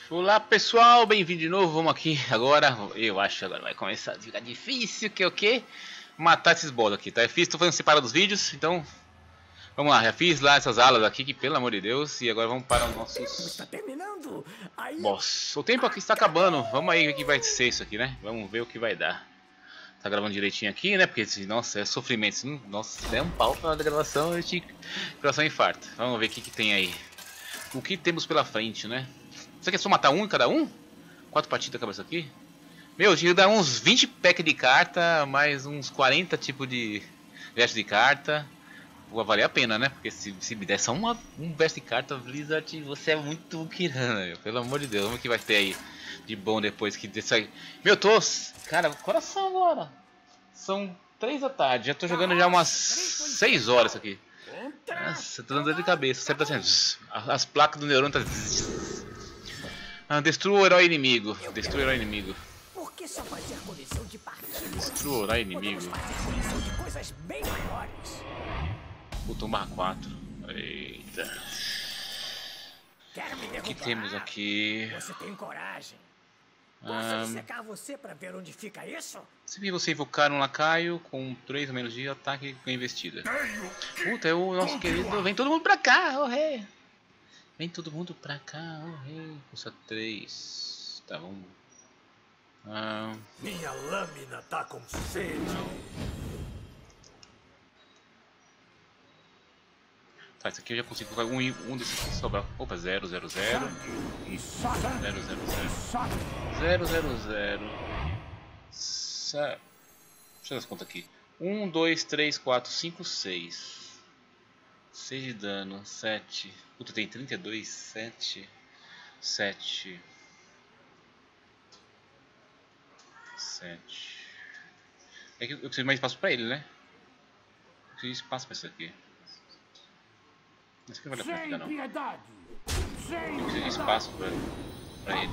Olá pessoal, bem-vindo de novo, vamos aqui agora. Eu acho que agora vai começar a ficar difícil, que é o quê? Matar esses bolos aqui, tá? Eu fiz, tô fazendo separado dos vídeos, então vamos lá, já fiz lá essas alas aqui, que pelo amor de Deus. E agora vamos para os nossos Está terminando. Aí boss. O tempo aqui está acabando, vamos aí ver o que vai ser isso aqui, né? Vamos ver o que vai dar. Tá gravando direitinho aqui, né? Porque, nossa, é sofrimento. Nossa, se der um pau pra gravação, eu tinha coração infarto. Vamos ver o que tem aí. O que temos pela frente, né? Você quer só matar um em cada um? 4 partidas acaba isso aqui? Meu, tinha que dar uns 20 packs de carta, mais uns 40 tipos de versos de carta. Vai valer a pena, né? Porque se me der só um verso de carta, Blizzard, você é muito kirana, meu. Pelo amor de Deus, vamos que vai ter aí de bom depois que desse aí. Meu, tô... Cara, coração agora. São 3 da tarde, já tô jogando já umas 6 horas aqui. Nossa, tô dando dor de cabeça. Sempre tá assim, as placas do neurônio tá... destrua o herói inimigo. Destrua o herói inimigo. por que só fazer coleção de partidas? Destrua o herói inimigo. Podemos fazer coleção de coisas bem maiores. Botão /4. Eita. Quero me O que derrubar. temos aqui? Você tem coragem. Posso dissecar você pra ver onde fica isso? Se você invocar um lacaio com 3 ou menos de ataque com investida. Puta, é o nosso querido. Vem todo mundo pra cá, oh rei. Vem todo mundo pra cá, oh rei. Custa 3. Tá, vamos. Minha lâmina tá com sede. Tá, isso aqui eu já consigo colocar um desses aqui sobrar. Opa, 0, 0, 0. 0, 0, 0. 0, 0, 0. Deixa eu dar as contas aqui. 1, 2, 3, 4, 5, 6. 6 de dano, 7. Puta, tem 32, 7. 7. 7. É que eu preciso mais espaço pra ele, né? Eu preciso de espaço pra isso aqui. Isso aqui não vale a pena, não. Eu preciso de espaço pra ele.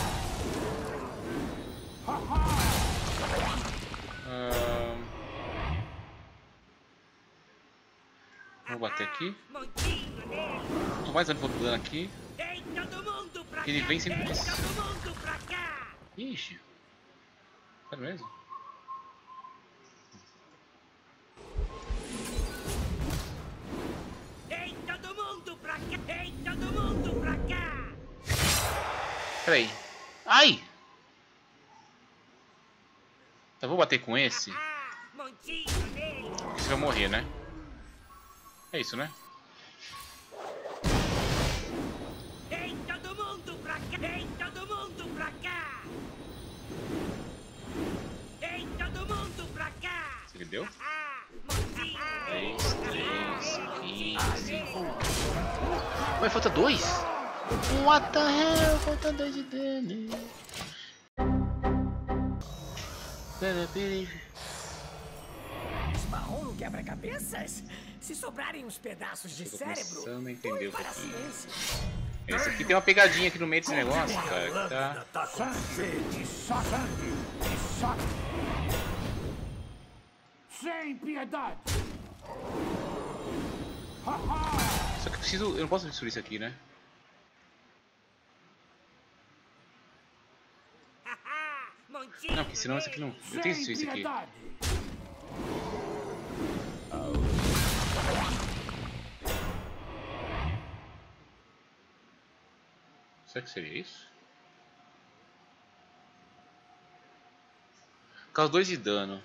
Vou bater aqui. Quanto mais dano for dando aqui, ele vem sempre de cima. Ixi. Sério mesmo? Peraí. Ai! Eu vou bater com esse. Esse vai morrer, né? É isso, né? Você deu? 3, 3, 15. Vai, falta 2? What the hell? Falta 2 de dano. Esbarrou no quebra-cabeças? Se sobrarem uns pedaços de cérebro, começando a entender um para a pouquinho. ciência. Esse aqui tem uma pegadinha aqui no meio desse negócio, cara. Que tá... Sem piedade! Só que eu preciso... Eu não posso destruir isso aqui, né? Não, porque senão isso aqui não... Eu tenho que destruir isso aqui. Será que seria isso? Causa 2 de dano.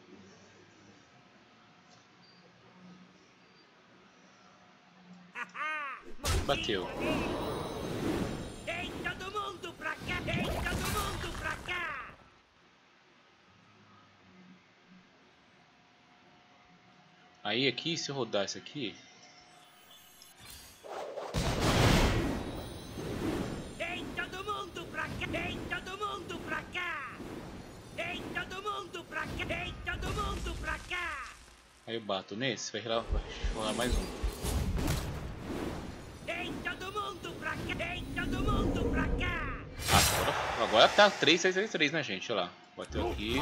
Bateu. Vem todo mundo pra cá! Vem todo mundo pra cá! Aí aqui, se eu rodar isso aqui... Vem todo mundo pra cá! Vem todo mundo pra cá! Vem todo mundo pra cá! Vem todo mundo pra cá! Aí eu bato nesse, vai rolar mais um. Vem todo mundo pra cá! Vem todo mundo pra cá! Agora tá 3, 6, 3, 3, né, gente? Olha lá. Bateu aqui.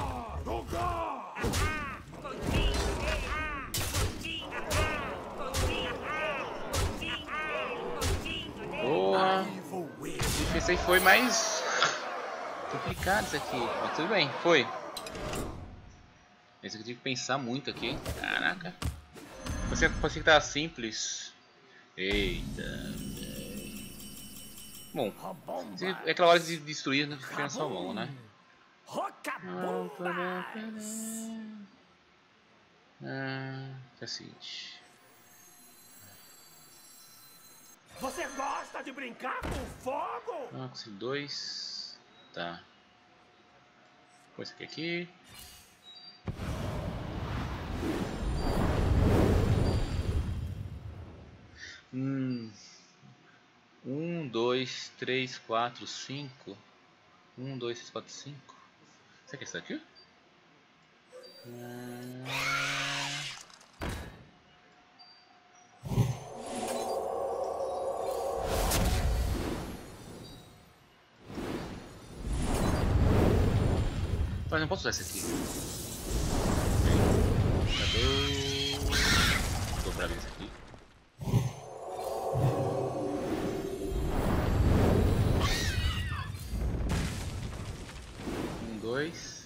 Boa. esse aí foi mais complicado isso aqui. Mas tudo bem, foi. Esse aqui eu tive que pensar muito aqui, hein? Caraca. Parecia que tava simples. Eita. Bom, é aquela hora de destruir no na sua mão, né? É o seguinte. Você gosta de brincar com fogo? Consegui 2. Tá. Põe esse aqui. Um, dois, três, quatro, cinco. 1, 2, 3, 4, 5. Será que é isso aqui? Mas não posso usar esse aqui. Cadê? Vou dobrar esse aqui. Dois.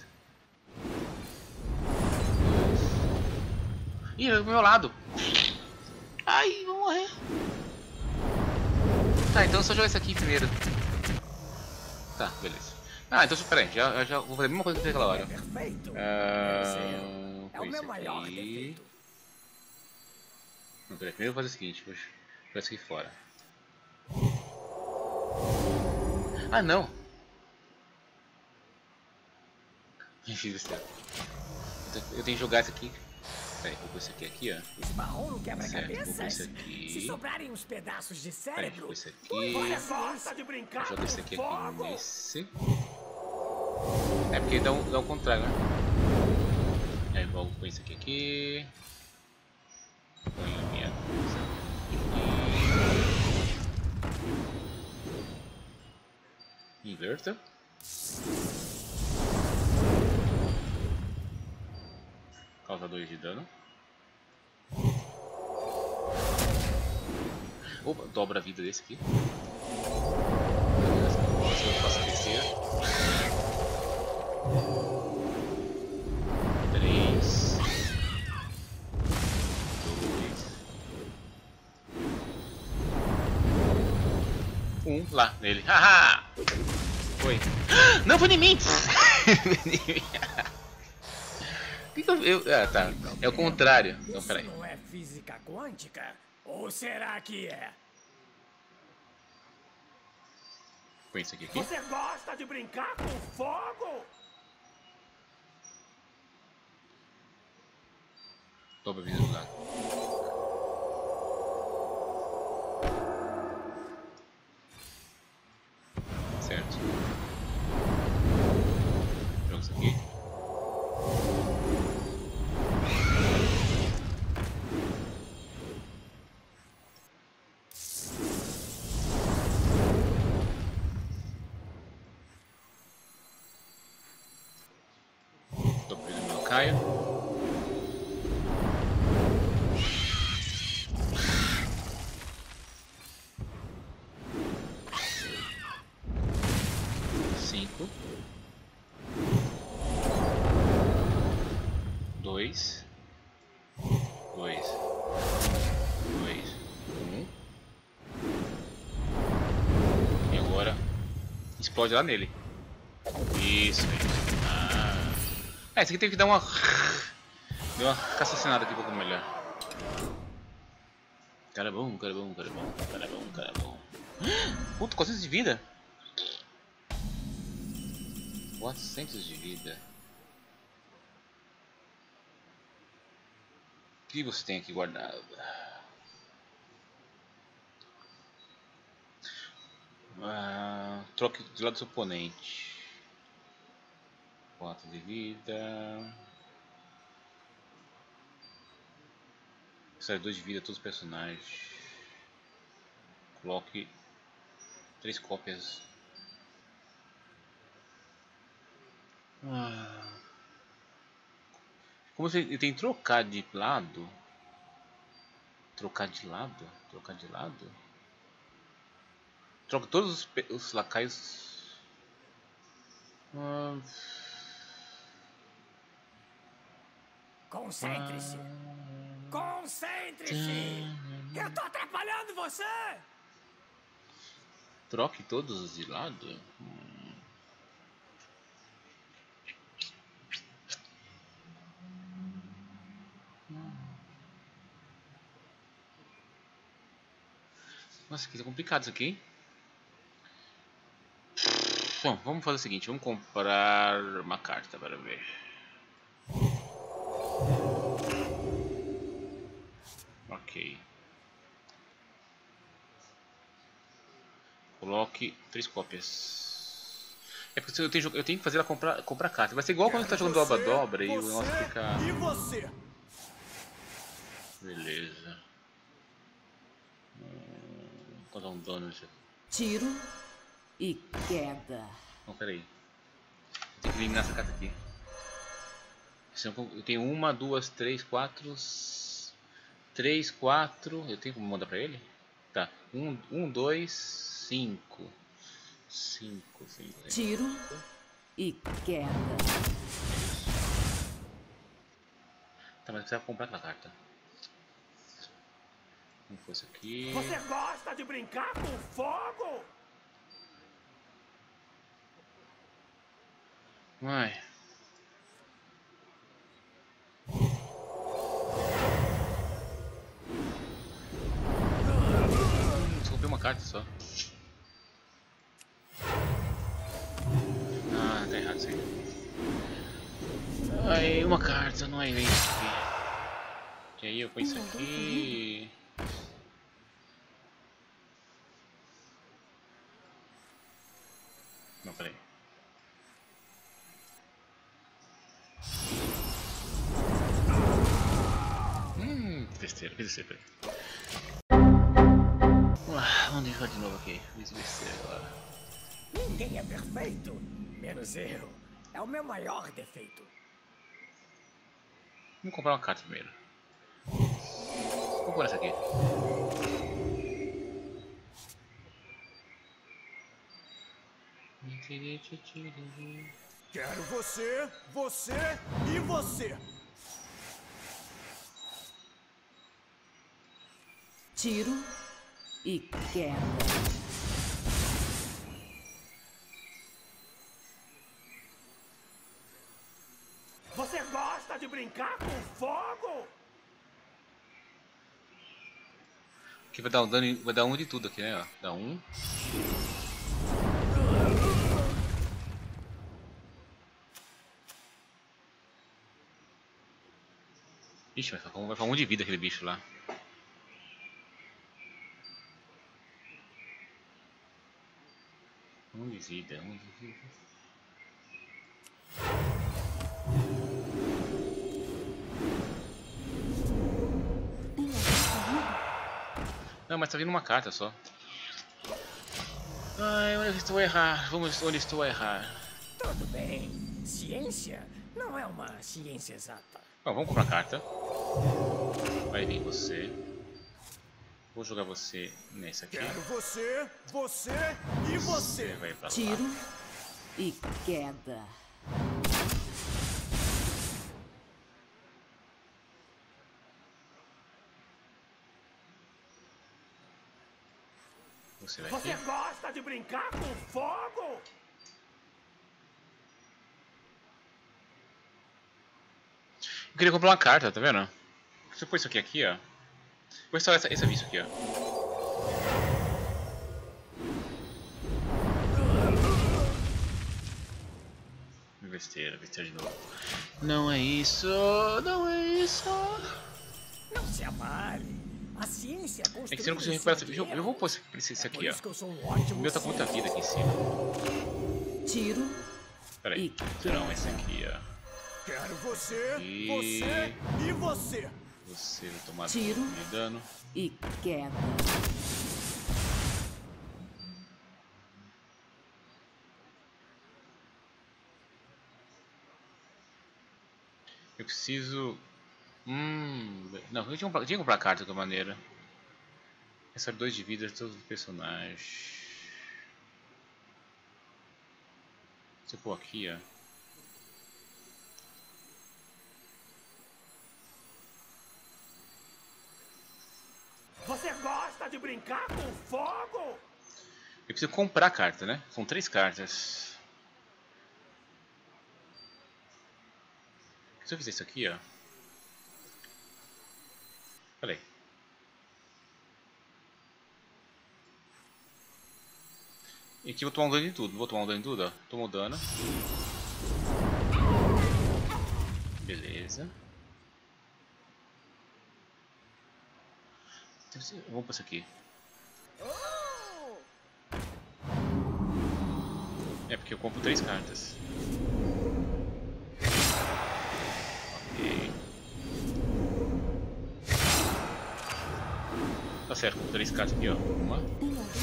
Ih, ele é do meu lado. Ai, vou morrer. Tá, então só jogar esse aqui primeiro. Tá, beleza. Ah, então peraí, já vou fazer a mesma coisa que naquela hora. Perfeito. É o meu maior defeito. Não, peraí, primeiro eu vou fazer o seguinte, vou jogar isso aqui fora. Ah, não! Fiz besteira. Eu tenho que jogar isso aqui. Peraí, vou pôr isso aqui, ó. Esse marrom não quebra Certo, cabeças? vou pôr isso aqui. Se sobrarem uns pedaços de Peraí, vou cérebro... pôr isso aqui. Você gosta de brincar Joga esse aqui fogo? nesse. É porque dá o contrário, né? Aí vou pôr isso aqui. Põe a minha coisa aqui. Inverta. Causa 2 de dano. Opa, dobra a vida desse aqui. Se eu faço a terceira. 3. 2. 1 lá nele. Haha! Foi. Não, foi em mim! Ah, tá. É o contrário. Então, peraí. Isso não é física quântica? Ou será que é? Põe isso aqui. Você gosta de brincar com fogo? Dobra a vida do lado. Certo. Joga isso aqui. Dobra a vida do meu Caio. Dois, 1. E agora explode lá nele. Isso aí. Esse aqui tem que dar uma. Deu uma raciocinada aqui um pouco melhor. Cara bom, cara bom, cara bom, cara bom, cara bom. Puta, 400 de vida. 400 de vida. O que você tem aqui guardado? Troque do lado do seu oponente. 4 de vida. Sai 2 de vida a todos os personagens. Coloque 3 cópias. Como você tem que trocar de lado? Trocar de lado? Trocar de lado? Troca todos os lacaios. Concentre-se. Concentre-se. Eu tô atrapalhando você. Troque todos de lado. Nossa, que complicado isso aqui, hein? Bom, vamos fazer o seguinte, vamos comprar uma carta para ver. Ok. Coloque 3 cópias. É porque eu tenho que fazer ela comprar carta. Vai ser igual quando você tá jogando dobra-dobra e o negócio fica... E você? Beleza. Vou dar um dano nisso aqui. Tiro e queda. Não, peraí. Tem que eliminar essa carta aqui. Eu tenho 1, 2, 3, 4. 3, 4. Eu tenho como mandar pra ele? Tá. 1, 2, 5. 5. Tiro e queda. Tá, mas precisa comprar aquela carta. Como fosse aqui. Você gosta de brincar com fogo? Ai. Só comprei uma carta só. Ah, tá errado isso aí. Ai, uma carta, não é isso aqui. E aí eu ponho isso aqui. Não, peraí. Besteira, fiz isso aí, peraí. Vamos deixar de novo aqui. Fiz besteira agora. Ninguém é perfeito, menos eu. É o meu maior defeito. Vamos comprar uma carta primeiro. Vou comprar essa aqui. Quero você, você e você. Tiro e queda. Você gosta de brincar com fogo? Aqui vai dar um dano, vai dar um de tudo aqui, né? Ó. Dá um. Ixi, vai ficar um de vida aquele bicho lá. Um de vida, um de vida. Não, mas tá vindo uma carta só. Ai, onde eu estou a errar? Vamos onde estou a errar. Tudo bem. Ciência não é uma ciência exata. Bom, vamos comprar carta. Vai vir você. Vou jogar você nesse aqui. Quero você, você e você. Vai pra lá. Tiro e queda. Você vai Você aqui. gosta de brincar com fogo? Eu queria comprar uma carta, tá vendo? Se eu pôr isso aqui, ó. Vou instalar esse aviso aqui, ó. Besteira de novo. Não é isso, não é isso. Não se abale. A ciência é É que você não consegue recuperar. Eu vou pôr esse aqui, ó. O meu tá com muita vida aqui em cima. Tiro Pera aí. Não, esse aqui, ó. Quero você, E... você e você. Você vai tomar Tiro. de dano. e queda. Eu preciso... Não, eu tinha que comprar carta de qualquer maneira. Recebe 2 de vida de todos os personagens. Se eu pôr aqui, ó. Você gosta de brincar com fogo? Eu preciso comprar a carta, né? São 3 cartas. Se eu fizer isso aqui, ó. Peraí. E aqui eu vou tomar um dano em tudo. Vou tomar um dano em tudo, ó. Tomou dano. Beleza. Vamos pra isso aqui. É porque eu compro 3 cartas. Ok. Tá certo, com 3 cartas aqui, ó. 1,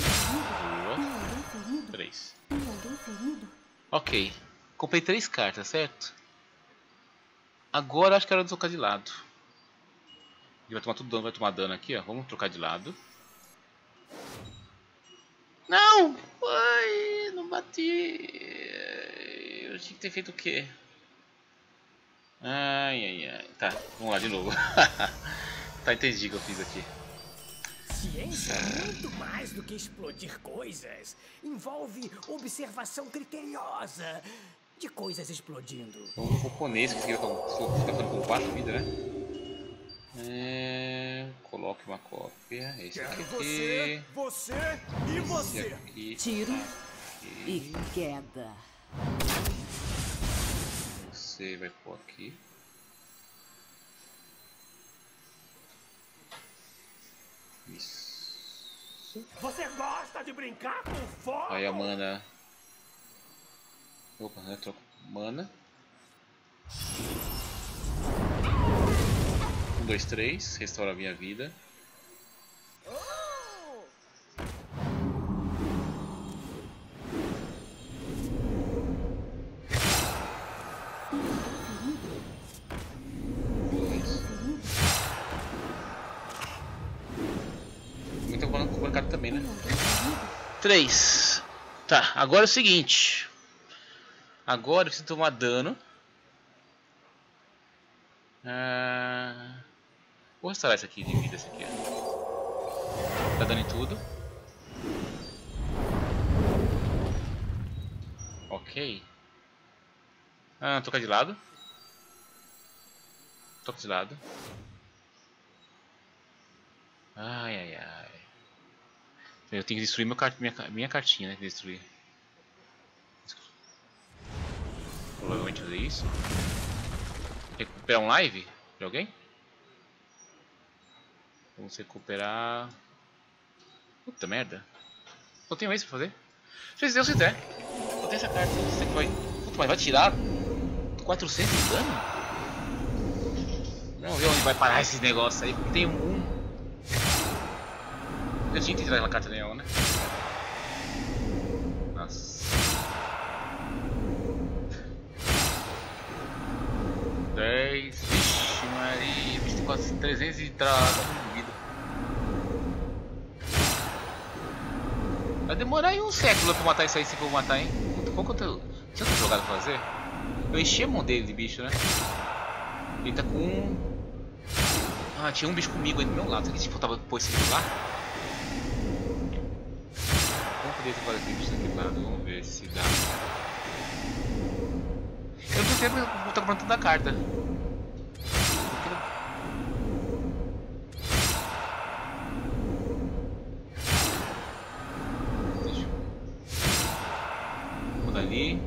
2, 3. Ok. Comprei 3 cartas, certo? Agora acho que era trocar de lado. Ele vai tomar tudo dano, vai tomar dano aqui, ó. Vamos trocar de lado. Não! Ai, não bati. Eu tinha que ter feito o quê? Ai. Tá, vamos lá de novo. Tá, entendi o que eu fiz aqui. Ciência é muito mais do que explodir coisas. Envolve observação criteriosa de coisas explodindo. Um japonês que fica ficando com 4 vidas, né? Coloque uma cópia. Esse aqui. Você e Esse aqui. Tiro Aqui. e queda. Você vai pôr aqui. Isso. Você gosta de brincar com fogo? Aí a mana. Opa, né? Troco mana. 1, 2, 3. Restaura a minha vida. Muito complicado também, né? 3. Tá, agora é o seguinte. Agora eu preciso tomar dano. Vou restaurar isso aqui de vida, esse aqui, ó. Tá dando em tudo. Ok. Trocar de lado. Troca de lado. Ai. Eu tenho que destruir minha cartinha, né? Destruir. Provavelmente fazer isso. Recuperar um live de alguém? Vamos recuperar. Puta merda. Eu tenho isso pra fazer. Se Deus quiser. Eu tenho essa carta. Você que vai. Puta, mas vai tirar 400 de dano? Vamos ver onde vai parar esse negócio aí. Tem um. Eu tinha que tirar aquela carta dela, né? Nossa. 10. Vixe, Maria. Vixe, tem quase 300 de vida. Vai demorar aí um século pra matar isso aí, se for matar, hein? Qual que eu tinha outra jogada pra fazer? Eu enchi a mão dele de bicho, né? Ele tá com. Tinha um bicho comigo aí do meu lado. Será que se faltava pôr esse bicho lá? Vamos poder fazer esse bicho aqui do lado. Vamos ver se dá. Eu não sei porque eu tô comprando toda a carta. Deixa eu. Vou dali.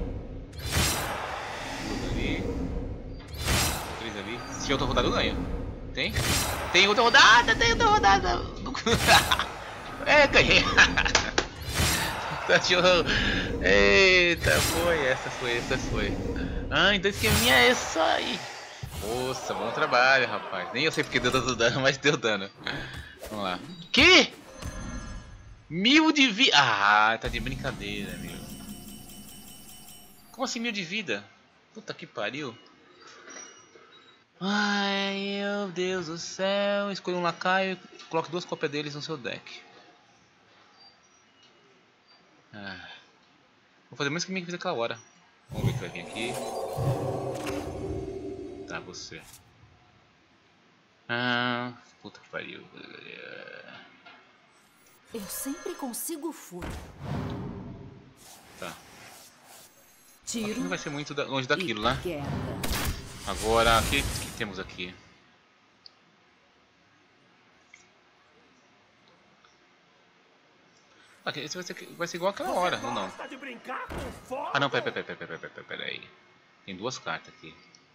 Vou dali. 3 ali. Se outra rodada eu ganho. Tem? Tem outra rodada! Tem outra rodada! Ganhei! Eita, essa foi. Então esqueminha é essa aí. Nossa, bom trabalho, rapaz. Nem eu sei porque deu tanto dano, mas deu dano. Vamos lá. Que? 1000 de vida. Tá de brincadeira, meu. Como assim 1000 de vida? Puta que pariu. Ai, meu Deus do céu. Escolha um lacaio e coloque 2 cópias deles no seu deck. Vou fazer o mesmo que eu fiz aquela hora. Vamos ver o que vai vir aqui. Tá, você. Ah, puta que pariu. Eu sempre consigo furo. Tá. Tiro. Aqui não vai ser muito longe daquilo, né? Queda. Agora, o que temos aqui? Aqui, esse vai ser igual aquela hora, ou não? Gosta de brincar com fogo? Ah, não, peraí. Tem duas cartas aqui.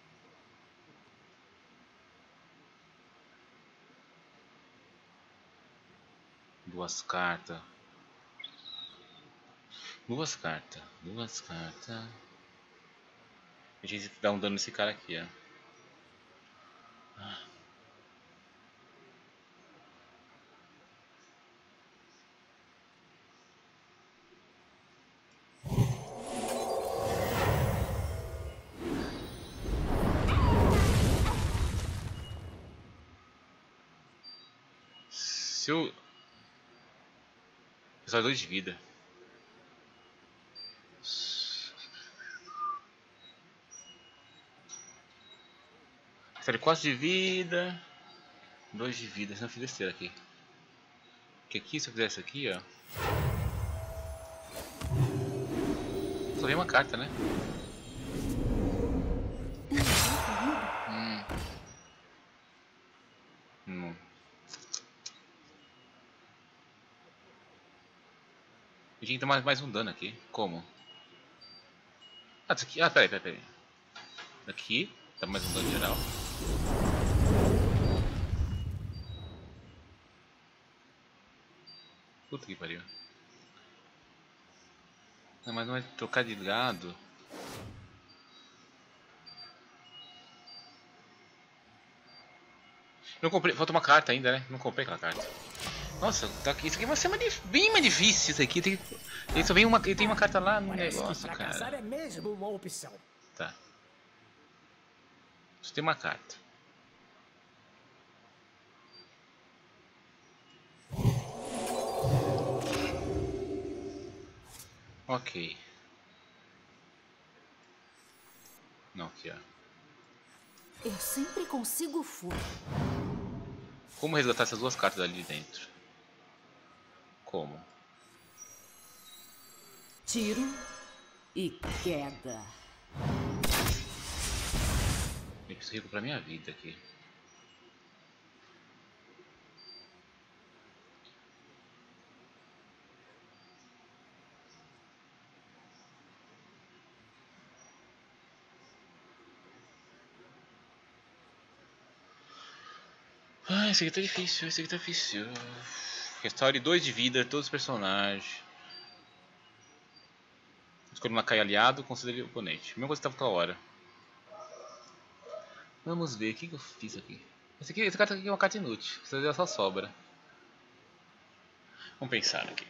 Duas cartas. A gente dá um dano nesse cara aqui, ó. Se eu... Só 2 de vida. Sério, 4 de vida. 2 de vida, se não fiz besteira aqui. Porque aqui, se eu fizer isso aqui, ó. Só vem uma carta, né? Não. Eu tinha que tomar mais um dano aqui. Como? Ah, isso aqui. Ah, peraí. Aqui, dá mais um dano geral. Puta que pariu. Não, mas não é trocar de lado. Não comprei, falta uma carta ainda, né? Não comprei aquela carta. Nossa, tá aqui, isso aqui vai ser bem mais difícil. Isso aqui tem uma carta lá no Parece que negócio, fracassar cara. é mesmo uma opção. Tá. Só tem uma carta. Ok. Não, aqui, ó. Eu sempre consigo furo. Como resgatar essas duas cartas ali dentro? Como? Tiro e queda. Eu preciso recuperar minha vida aqui. Ah, esse aqui tá difícil, Restaure 2 de vida, todos os personagens. Escolha uma Kai aliado, considere o oponente. Mesma coisa que tava aquela hora. Vamos ver, o que eu fiz aqui? Essa carta aqui é uma carta inútil, essa só sobra. Vamos pensar aqui.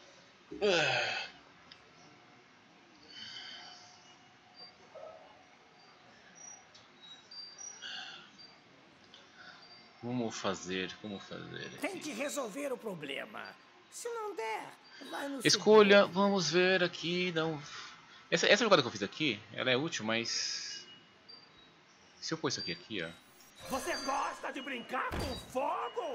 Como fazer aqui? Tente resolver o problema. Se não der, vai no Escolha, segundo. vamos ver aqui, não... Essa jogada que eu fiz aqui, ela é útil, mas... Se eu pôr isso aqui, ó... Você gosta de brincar com fogo?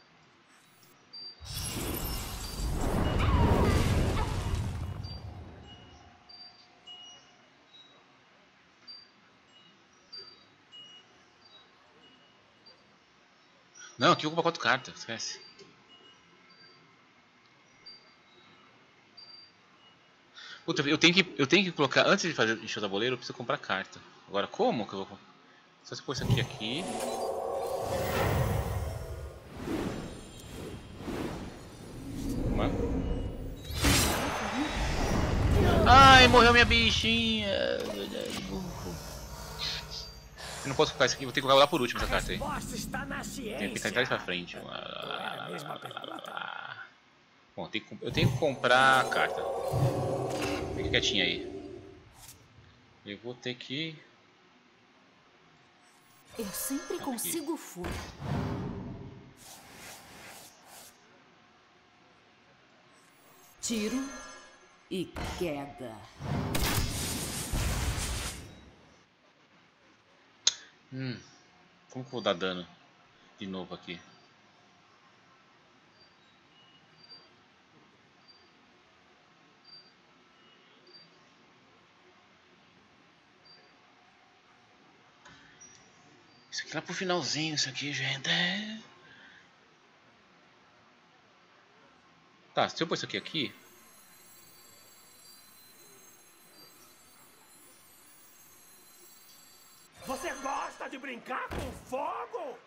Não, aqui ocupa 4 cartas, esquece. Puta, eu tenho que colocar, antes de fazer encher o tabuleiro, eu preciso comprar carta. Agora como que eu vou... Só se pôr isso aqui. Uma. Ai, morreu minha bichinha. Eu não posso colocar isso aqui, vou ter que colocar lá por último essa carta aí. Resposta está na ciência. Tem que ficar de trás pra frente. É a mesma pergunta. Bom, eu tenho que comprar a carta. Fica quietinha aí. Eu vou ter que... Eu sempre consigo furo. Tiro e queda. Como que eu vou dar dano de novo aqui? Isso aqui lá pro finalzinho, isso aqui, gente. Tá, se eu pôr isso aqui. Você gosta de brincar com fogo?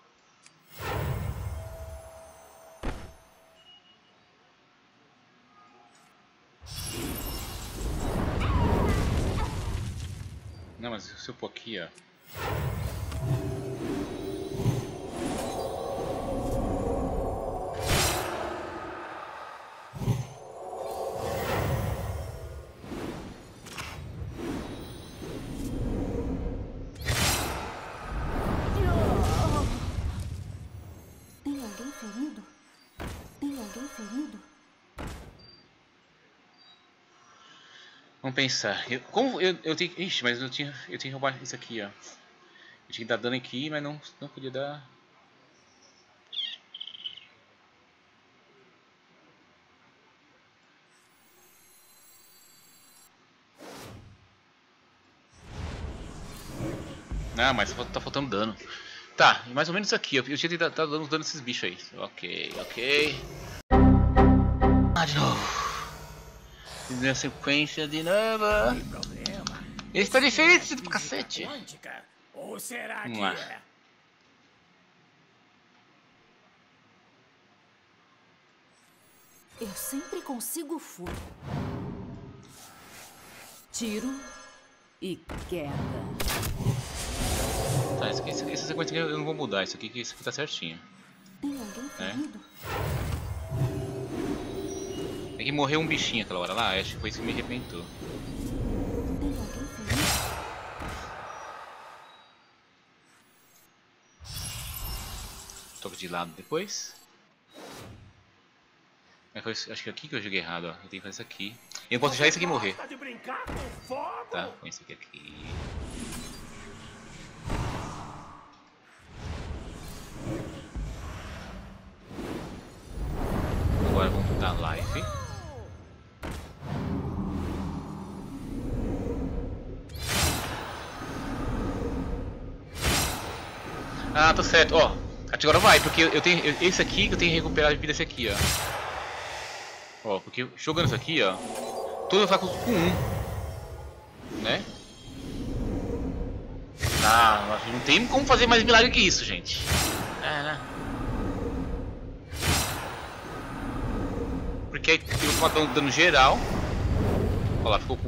Não, mas se eu pôr aqui, ó. Vamos pensar. Eu tenho. Ixi, mas eu tinha que roubar isso aqui, ó. Eu tinha que dar dano aqui, mas não podia dar. Ah, mas tá faltando dano. Tá, mais ou menos isso aqui. Eu tinha que dar dando dano nesses bichos aí. Ok. Ah, de novo. Na sequência de novo. Tem problema. Esse tá difícil do cacete. Quântica? Ou será Vamos que lá. é? Eu sempre consigo furo. Tiro e queda. Tá, essa sequência aqui eu não vou mudar. Isso aqui tá certinho. Tem alguém ferido? É que morreu um bichinho aquela hora lá. Acho que foi isso que me arrebentou. Tem alguém ferido? Toco de lado depois. Acho que é aqui que eu joguei errado, ó. Eu tenho que fazer isso aqui. Eu não posso deixar isso aqui morrer. Gosta de brincar com fogo? Tá, põe isso aqui. Agora vamos dar life. Ah, tá certo, ó. Agora vai, porque eu tenho esse aqui que eu tenho que recuperar a vida desse aqui, ó. Ó, porque jogando isso aqui, ó, todo vai com 1, né? Ah, não tem como fazer mais milagre que isso, gente. Né? Porque aí eu vou dando dano geral. Olha lá, ficou com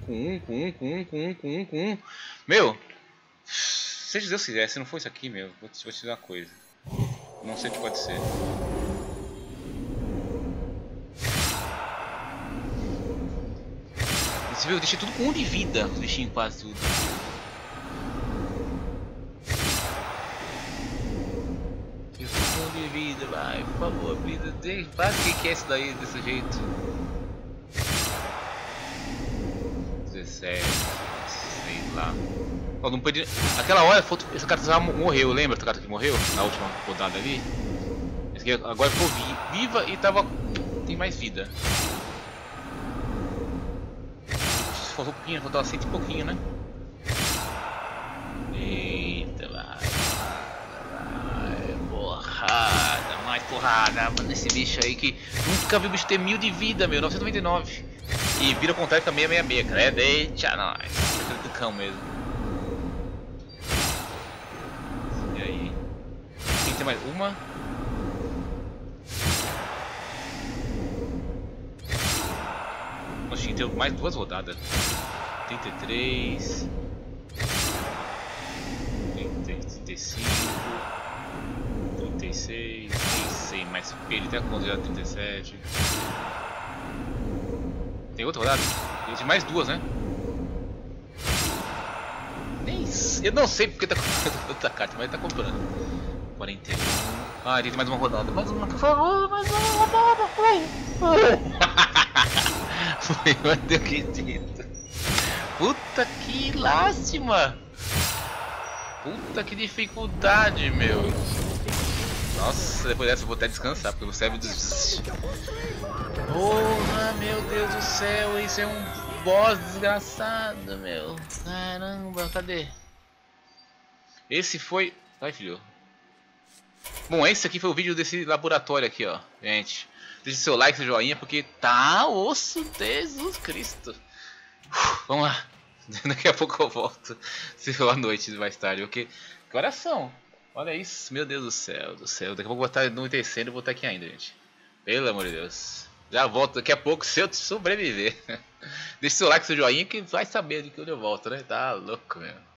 1. Meu, se Deus quiser, se não for isso aqui, meu, vou te dizer uma coisa. Não sei o que pode ser. Você viu, eu deixei tudo com 1 de vida, os bichinhos quase tudo. Eu tô com 1 de vida, vai, por favor, vida, faz o que é isso daí, desse jeito. 17, sei lá. Oh, não podia... Aquela hora, essa carta morreu, lembra essa carta que morreu? Na última rodada ali? Essa aqui agora ficou viva e tava... tem mais vida. Faltou um pouquinho, faltava 100 e pouquinho, né? Eita, vai, porrada, mais porrada nesse bicho aí que nunca vi o bicho ter 1000 de vida, meu, 999. E vira ao contrário com a 666, cara, deixa nós, aquele do cão mesmo. E aí? Tem que ter mais uma. Nós tínhamos que ter mais 2 rodadas. 33, 35, 36, 36, mas ele até considerado 37. Tem outra rodada? Tem mais 2, né? Nem eu não sei porque tá comprando outra carta, mas tá comprando. 41. Ah, tem mais uma rodada. Mais uma, por favor, mais uma rodada. Foi, não acredito. Puta que lástima! Puta que dificuldade, meu. Nossa, depois dessa eu vou até descansar, porque o cérebro des... Porra, meu Deus do céu, isso é um boss desgraçado, meu. Caramba, cadê? Esse foi... Vai, filho. Bom, esse aqui foi o vídeo desse laboratório aqui, ó. Gente, deixa seu like, seu joinha, porque tá osso, Jesus Cristo. Vamos lá. Daqui a pouco eu volto. Se for à noite mais tarde, porque... Que horas são? Olha isso, meu Deus do céu, do céu. Daqui a pouco eu vou estar anoitecendo e vou estar aqui ainda, gente. Pelo amor de Deus. Já volto daqui a pouco se eu sobreviver. Deixa seu like, seu joinha, que vai saber de que eu volto, né? Tá louco, meu.